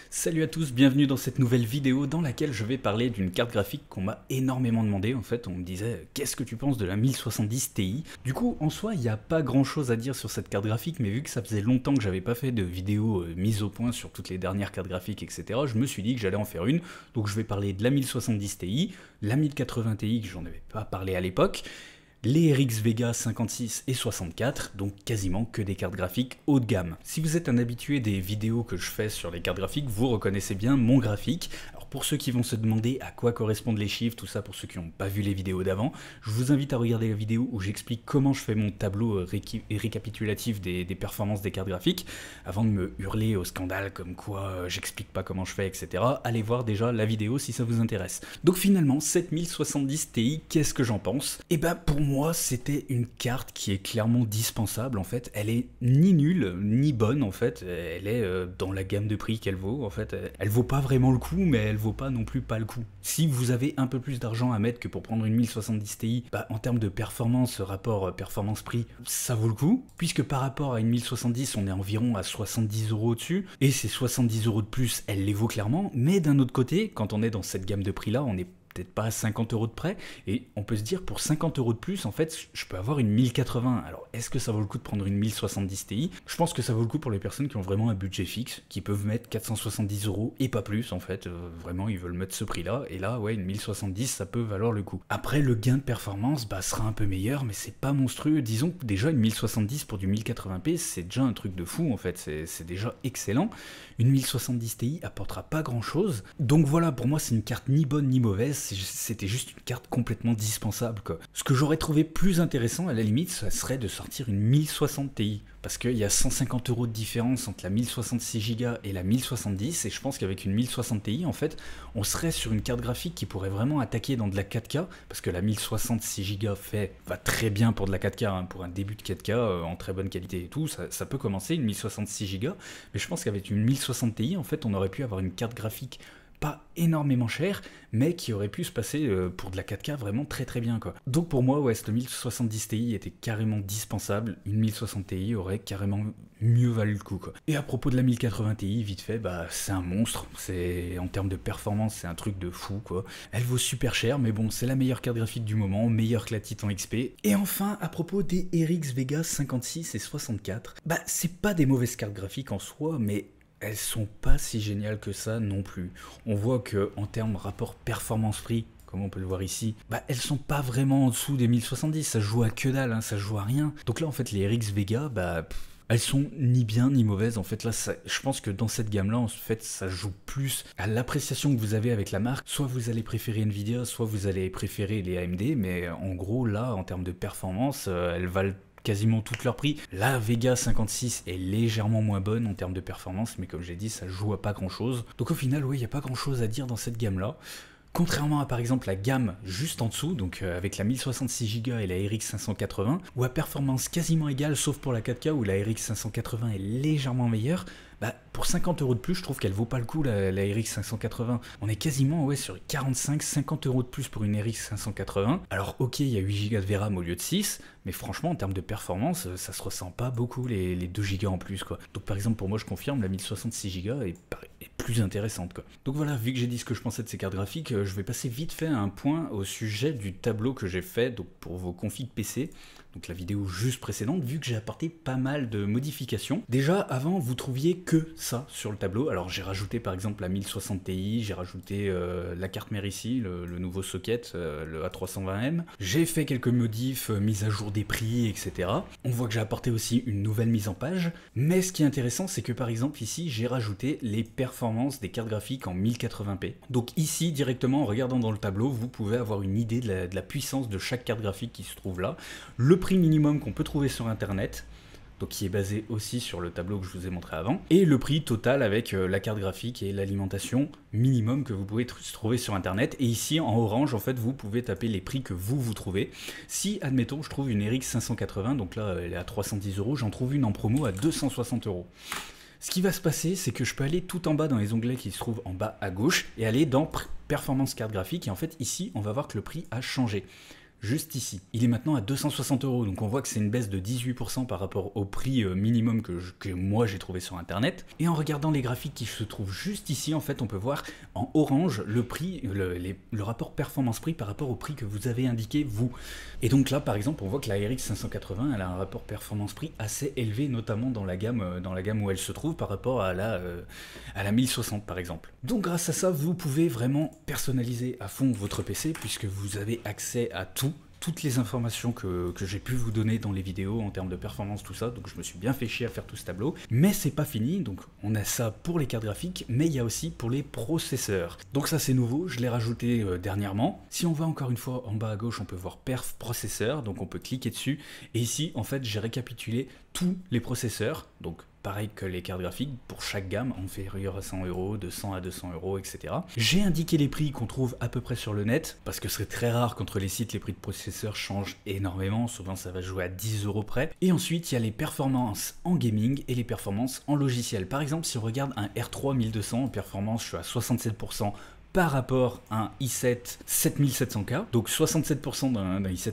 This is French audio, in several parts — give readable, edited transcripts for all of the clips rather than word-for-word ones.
Salut à tous, bienvenue dans cette nouvelle vidéo dans laquelle je vais parler d'une carte graphique qu'on m'a énormément demandé. En fait, on me disait qu'est-ce que tu penses de la 1070 Ti? Du coup, en soi, il n'y a pas grand chose à dire sur cette carte graphique, mais vu que ça faisait longtemps que j'avais pas fait de vidéo mise au point sur toutes les dernières cartes graphiques, etc., je me suis dit que j'allais en faire une. Donc je vais parler de la 1070 Ti, la 1080 Ti que j'en avais pas parlé à l'époque, les RX Vega 56 et 64, donc quasiment que des cartes graphiques haut de gamme. Si vous êtes un habitué des vidéos que je fais sur les cartes graphiques, vous reconnaissez bien mon graphique. Alors pour ceux qui vont se demander à quoi correspondent les chiffres, tout ça pour ceux qui n'ont pas vu les vidéos d'avant, je vous invite à regarder la vidéo où j'explique comment je fais mon tableau récapitulatif des performances des cartes graphiques. Avant de me hurler au scandale comme quoi j'explique pas comment je fais, etc., allez voir déjà la vidéo si ça vous intéresse. Donc finalement, cette 1070 Ti, qu'est-ce que j'en pense? Et bah pour moi, c'était une carte qui est clairement dispensable en fait. Elle est ni nulle ni bonne en fait. Elle est dans la gamme de prix qu'elle vaut en fait. Elle vaut pas vraiment le coup, mais elle vaut pas non plus pas le coup. Si vous avez un peu plus d'argent à mettre que pour prendre une 1070 Ti, bah en termes de performance, rapport performance-prix, ça vaut le coup. Puisque par rapport à une 1070, on est environ à 70 € au-dessus. Et ces 70 € de plus, elle les vaut clairement. Mais d'un autre côté, quand on est dans cette gamme de prix là, on est peut-être pas à 50 € de près, et on peut se dire pour 50 € de plus, en fait, je peux avoir une 1080. Alors, est-ce que ça vaut le coup de prendre une 1070 Ti? Je pense que ça vaut le coup pour les personnes qui ont vraiment un budget fixe, qui peuvent mettre 470 € et pas plus, en fait. Vraiment, ils veulent mettre ce prix-là, et là, ouais, une 1070, ça peut valoir le coup. Après, le gain de performance, bah, sera un peu meilleur, mais c'est pas monstrueux. Disons que déjà, une 1070 pour du 1080p, c'est déjà un truc de fou, en fait. C'est déjà excellent. Une 1070 Ti apportera pas grand-chose. Donc voilà, pour moi, c'est une carte ni bonne ni mauvaise. C'était juste une carte complètement dispensable, quoi. Ce que j'aurais trouvé plus intéressant, à la limite, ça serait de sortir une 1060 Ti. Parce qu'il y a 150 € de différence entre la 1066 Go et la 1070, et je pense qu'avec une 1060 Ti, en fait, on serait sur une carte graphique qui pourrait vraiment attaquer dans de la 4K, parce que la 1066 Go va très bien pour de la 4K, hein, pour un début de 4K en très bonne qualité et tout, ça peut commencer, une 1066 Go, mais je pense qu'avec une 1060 Ti, en fait, on aurait pu avoir une carte graphique pas énormément cher, mais qui aurait pu se passer pour de la 4K vraiment très très bien, quoi. Donc pour moi, ouais, cette 1070 Ti était carrément dispensable. Une 1060 Ti aurait carrément mieux valu le coup, quoi. Et à propos de la 1080 Ti, vite fait, bah c'est un monstre. C'est en termes de performance, c'est un truc de fou, quoi. Elle vaut super cher, mais bon, c'est la meilleure carte graphique du moment, meilleure que la Titan XP. Et enfin, à propos des RX Vega 56 et 64, bah c'est pas des mauvaises cartes graphiques en soi, mais elles sont pas si géniales que ça non plus. On voit que en termes rapport performance-prix, comme on peut le voir ici, bah elles sont pas vraiment en dessous des 1070, ça joue à que dalle, hein, ça joue à rien. Donc là en fait les RX Vega, bah elles sont ni bien ni mauvaises. En fait là, je pense que dans cette gamme là, en fait ça joue plus à l'appréciation que vous avez avec la marque. Soit vous allez préférer Nvidia, soit vous allez préférer les AMD, mais en gros là en termes de performance, elles valent quasiment toutes leurs prix. La Vega 56 est légèrement moins bonne en termes de performance, mais comme j'ai dit, ça joue à pas grand chose. Donc au final, oui, il n'y a pas grand chose à dire dans cette gamme-là. Contrairement à par exemple la gamme juste en dessous, donc avec la 1066 Go et la RX 580, où à performance quasiment égale, sauf pour la 4K où la RX 580 est légèrement meilleure, bah, pour 50 € de plus, je trouve qu'elle vaut pas le coup la RX 580. On est quasiment ouais, sur 45-50 € de plus pour une RX 580. Alors ok, il y a 8 Go de VRAM au lieu de 6, mais franchement en termes de performance, ça se ressent pas beaucoup les 2 Go en plus, quoi. Donc par exemple pour moi je confirme, la 1066 Go est plus intéressante, quoi. Donc voilà, vu que j'ai dit ce que je pensais de ces cartes graphiques, je vais passer vite fait à un point au sujet du tableau que j'ai fait donc pour vos configs PC. Donc la vidéo juste précédente, vu que j'ai apporté pas mal de modifications. Déjà, avant, vous trouviez que ça sur le tableau. Alors j'ai rajouté par exemple la 1060 Ti, j'ai rajouté la carte mère ici, le nouveau socket, le A320M. J'ai fait quelques modifs, mise à jour des prix, etc. On voit que j'ai apporté aussi une nouvelle mise en page. Mais ce qui est intéressant, c'est que par exemple ici, j'ai rajouté les performances des cartes graphiques en 1080p. Donc ici, directement, en regardant dans le tableau, vous pouvez avoir une idée de la puissance de chaque carte graphique qui se trouve là. Le prix minimum qu'on peut trouver sur internet, donc qui est basé aussi sur le tableau que je vous ai montré avant, et le prix total avec la carte graphique et l'alimentation minimum que vous pouvez trouver sur internet. Et ici en orange, en fait, vous pouvez taper les prix que vous trouvez. Si, admettons, je trouve une RX 580, donc là elle est à 310 €, j'en trouve une en promo à 260 €. Ce qui va se passer, c'est que je peux aller tout en bas dans les onglets qui se trouvent en bas à gauche et aller dans performance carte graphique, et en fait ici on va voir que le prix a changé. juste ici. Il est maintenant à 260 €, donc on voit que c'est une baisse de 18% par rapport au prix minimum que moi j'ai trouvé sur internet. Et en regardant les graphiques qui se trouvent juste ici, en fait on peut voir en orange le prix, le rapport performance-prix par rapport au prix que vous avez indiqué vous. Et donc là par exemple on voit que la RX 580 elle a un rapport performance-prix assez élevé, notamment dans la gamme où elle se trouve par rapport à la 1060 par exemple. Donc grâce à ça vous pouvez vraiment personnaliser à fond votre PC puisque vous avez accès à toutes les informations que j'ai pu vous donner dans les vidéos en termes de performance, tout ça, donc je me suis bien fait chier à faire tout ce tableau, mais c'est pas fini, donc on a ça pour les cartes graphiques, mais il y a aussi pour les processeurs. Donc ça c'est nouveau, je l'ai rajouté dernièrement. Si on va encore une fois en bas à gauche, on peut voir perf processeur, donc on peut cliquer dessus, et ici en fait j'ai récapitulé tous les processeurs, donc pareil que les cartes graphiques, pour chaque gamme, inférieure à 100 €, de 100 à 200 €, etc. J'ai indiqué les prix qu'on trouve à peu près sur le net, parce que c'est très rare qu'entre les sites, les prix de processeurs changent énormément, souvent ça va jouer à 10 € près. Et ensuite, il y a les performances en gaming et les performances en logiciel. Par exemple, si on regarde un R3 1200 en performance, je suis à 67%, par rapport à un i7 7700K, donc 67% d'un i7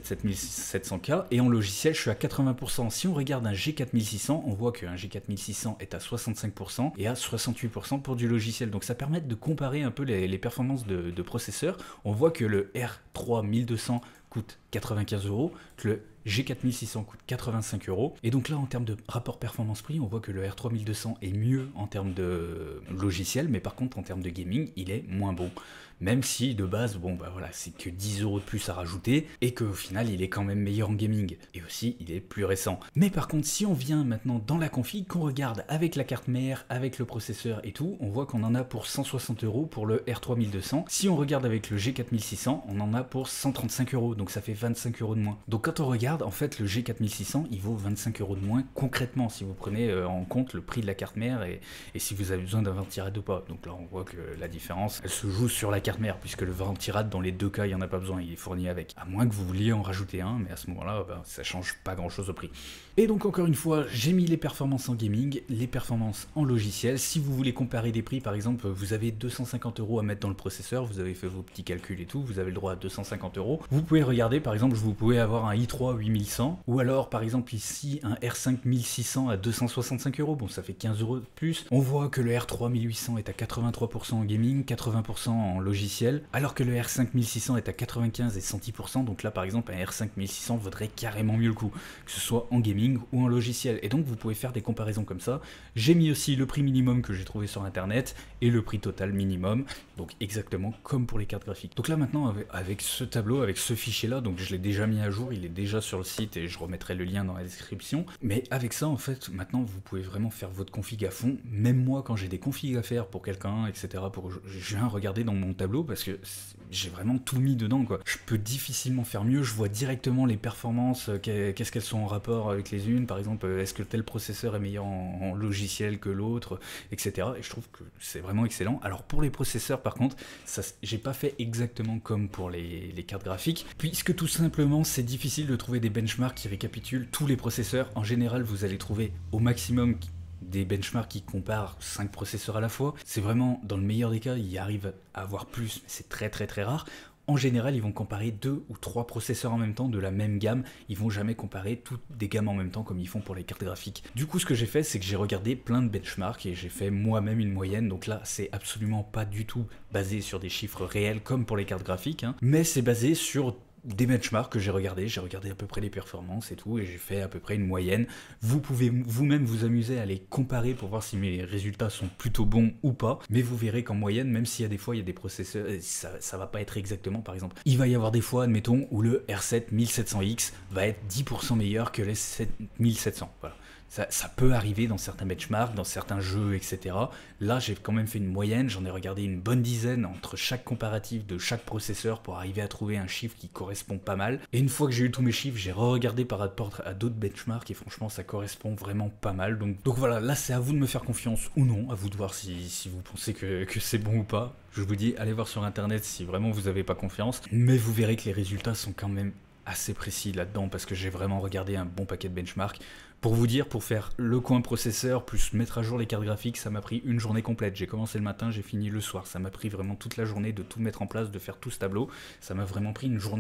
7700K, et en logiciel je suis à 80%. Si on regarde un G4600, on voit qu'un G4600 est à 65% et à 68% pour du logiciel, donc ça permet de comparer un peu les performances de processeurs. On voit que le R3 1200 coûte 95 €, que le G4600 coûte 85 €, et donc là en termes de rapport performance-prix, on voit que le R3 1200 est mieux en termes de logiciel, mais par contre en termes de gaming, il est moins bon. Même si de base, bon bah voilà, c'est que 10 € de plus à rajouter, et qu'au final il est quand même meilleur en gaming, et aussi il est plus récent. Mais par contre, si on vient maintenant dans la config, qu'on regarde avec la carte mère, avec le processeur et tout, on voit qu'on en a pour 160 € pour le R3 1200. Si on regarde avec le G4600, on en a pour 135 €, donc ça fait 25 € de moins. Donc quand on regarde, en fait le G4600 il vaut 25 € de moins concrètement si vous prenez en compte le prix de la carte mère et si vous avez besoin d'un ventirad ou pas. Donc là on voit que la différence elle se joue sur la carte mère, puisque le ventirad dans les deux cas il n'y en a pas besoin, il est fourni avec, à moins que vous vouliez en rajouter un, mais à ce moment là ça change pas grand chose au prix. Et donc encore une fois, j'ai mis les performances en gaming, les performances en logiciel. Si vous voulez comparer des prix, par exemple vous avez 250 € à mettre dans le processeur, vous avez fait vos petits calculs et tout, vous avez le droit à 250 €. Vous pouvez regarder, par exemple vous pouvez avoir un i3 8100, ou alors par exemple ici un R5 1600 à 265 €, bon ça fait 15 € de plus. On voit que le R3 1800 est à 83% en gaming, 80% en logiciel, alors que le R5 1600 est à 95 et 110%, donc là par exemple un R5 1600 vaudrait carrément mieux le coup, que ce soit en gaming ou en logiciel, et donc vous pouvez faire des comparaisons comme ça. J'ai mis aussi le prix minimum que j'ai trouvé sur internet et le prix total minimum, donc exactement comme pour les cartes graphiques. Donc là maintenant avec ce tableau, avec ce fichier là, donc je l'ai déjà mis à jour, il est déjà sur le site et je remettrai le lien dans la description, mais avec ça en fait maintenant vous pouvez vraiment faire votre config à fond. Même moi quand j'ai des configs à faire pour quelqu'un etc, je viens regarder dans mon tableau parce que j'ai vraiment tout mis dedans quoi. Je peux difficilement faire mieux, je vois directement les performances, qu'est-ce qu'elles sont en rapport avec les unes, par exemple est-ce que tel processeur est meilleur en logiciel que l'autre, etc. Et je trouve que c'est vraiment excellent. Alors pour les processeurs par contre, j'ai pas fait exactement comme pour les cartes graphiques, puisque tout simplement c'est difficile de trouver des benchmarks qui récapitulent tous les processeurs. En général vous allez trouver au maximum des benchmarks qui comparent 5 processeurs à la fois. C'est vraiment, dans le meilleur des cas, ils arrivent à avoir plus, mais c'est très très très rare. En général, ils vont comparer 2 ou 3 processeurs en même temps de la même gamme. Ils vont jamais comparer toutes des gammes en même temps comme ils font pour les cartes graphiques. Du coup, ce que j'ai fait, c'est que j'ai regardé plein de benchmarks et j'ai fait moi-même une moyenne. Donc là, c'est absolument pas du tout basé sur des chiffres réels comme pour les cartes graphiques, hein, mais c'est basé sur des benchmarks que j'ai regardé à peu près les performances et tout, et j'ai fait à peu près une moyenne. Vous pouvez vous-même vous amuser à les comparer pour voir si mes résultats sont plutôt bons ou pas, mais vous verrez qu'en moyenne, même s'il y a des fois il y a des processeurs, ça va pas être exactement, par exemple, il va y avoir des fois, admettons, où le R7 1700X va être 10% meilleur que les 7700, voilà. Ça peut arriver dans certains benchmarks, dans certains jeux, etc. Là, j'ai quand même fait une moyenne, j'en ai regardé une bonne dizaine entre chaque comparatif de chaque processeur pour arriver à trouver un chiffre qui correspond pas mal. Et une fois que j'ai eu tous mes chiffres, j'ai re-regardé par rapport à d'autres benchmarks et franchement, ça correspond vraiment pas mal. Donc voilà, là, c'est à vous de me faire confiance ou non, à vous de voir si vous pensez que c'est bon ou pas. Je vous dis, allez voir sur internet si vraiment vous n'avez pas confiance, mais vous verrez que les résultats sont quand même assez précis là-dedans parce que j'ai vraiment regardé un bon paquet de benchmarks. Pour vous dire, pour faire le coin processeur plus mettre à jour les cartes graphiques, ça m'a pris une journée complète. J'ai commencé le matin, j'ai fini le soir. Ça m'a pris vraiment toute la journée de tout mettre en place, de faire tout ce tableau. Ça m'a vraiment pris une journée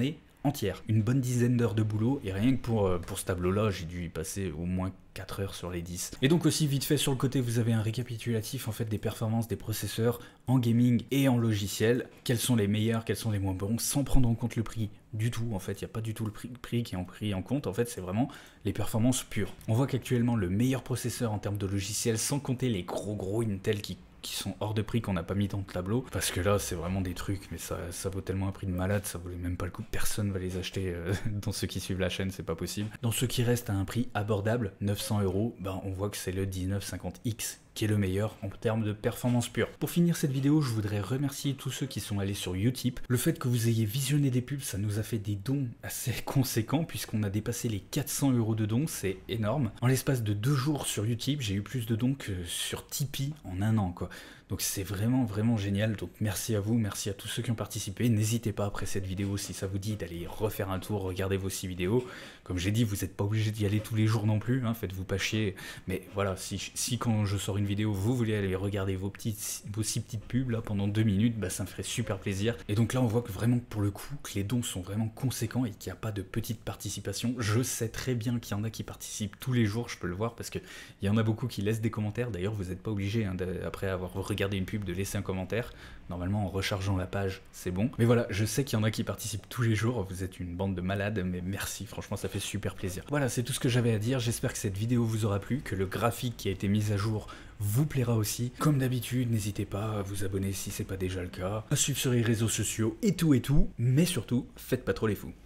entière, une bonne dizaine d'heures de boulot, et rien que pour ce tableau-là, j'ai dû y passer au moins 4 heures sur les 10. Et donc aussi, vite fait, sur le côté, vous avez un récapitulatif en fait des performances des processeurs en gaming et en logiciel. Quels sont les meilleurs, quels sont les moins bons, sans prendre en compte le prix du tout. En fait, il n'y a pas du tout le prix qui est pris en compte. En fait, c'est vraiment les performances pures. On voit qu'actuellement, le meilleur processeur en termes de logiciel, sans compter les gros Intel qui sont hors de prix, qu'on n'a pas mis dans le tableau, parce que là c'est vraiment des trucs, mais ça vaut tellement un prix de malade, ça vaut même pas le coup, personne va les acheter dans ceux qui suivent la chaîne, c'est pas possible. Dans ceux qui restent à un prix abordable, 900 €, ben on voit que c'est le 1950X qui est le meilleur en termes de performance pure. Pour finir cette vidéo, je voudrais remercier tous ceux qui sont allés sur Utip. Le fait que vous ayez visionné des pubs, ça nous a fait des dons assez conséquents, puisqu'on a dépassé les 400 € de dons, c'est énorme. En l'espace de 2 jours sur Utip, j'ai eu plus de dons que sur Tipeee en un an, quoi. Donc c'est vraiment génial, donc merci à vous, merci à tous ceux qui ont participé. N'hésitez pas après cette vidéo, si ça vous dit, d'aller refaire un tour, regarder vos 6 vidéos. Comme j'ai dit, vous n'êtes pas obligé d'y aller tous les jours non plus, hein, faites-vous pas chier. Mais voilà, si quand je sors une vidéo, vous voulez aller regarder vos 6 petites pubs là pendant 2 minutes, bah ça me ferait super plaisir. Et donc là on voit que vraiment pour le coup, que les dons sont vraiment conséquents et qu'il n'y a pas de petite participation. Je sais très bien qu'il y en a qui participent tous les jours, je peux le voir, parce qu'il y en a beaucoup qui laissent des commentaires. D'ailleurs vous n'êtes pas obligé, hein, après avoir regardé une pub, de laisser un commentaire. Normalement en rechargeant la page c'est bon, mais voilà, je sais qu'il y en a qui participent tous les jours, vous êtes une bande de malades, mais merci, franchement ça fait super plaisir. Voilà, c'est tout ce que j'avais à dire, j'espère que cette vidéo vous aura plu, que le graphique qui a été mis à jour vous plaira aussi. Comme d'habitude, n'hésitez pas à vous abonner si c'est pas déjà le cas, à suivre sur les réseaux sociaux et tout, mais surtout, faites pas trop les fous.